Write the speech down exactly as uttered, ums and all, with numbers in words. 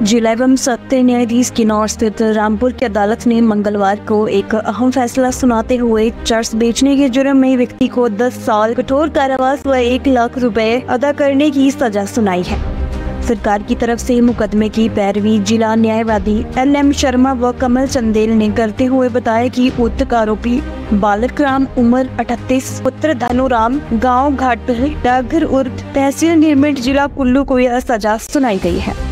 जिला एवं सत्र न्यायाधीश किन्नौर स्थित रामपुर की अदालत ने मंगलवार को एक अहम फैसला सुनाते हुए चर्च बेचने के जुर्म में व्यक्ति को दस साल कठोर कारावास व एक लाख रुपए अदा करने की सजा सुनाई है। सरकार की तरफ से मुकदमे की पैरवी जिला न्यायवादी एल एम शर्मा व कमल चंदेल ने करते हुए बताया कि उक्त आरोपी बालक राम उम्र अठतीस पुत्र धनुराम गाँव घाट डाकघर उर्द तहसील निर्मित जिला कुल्लू को यह सजा सुनाई गई है।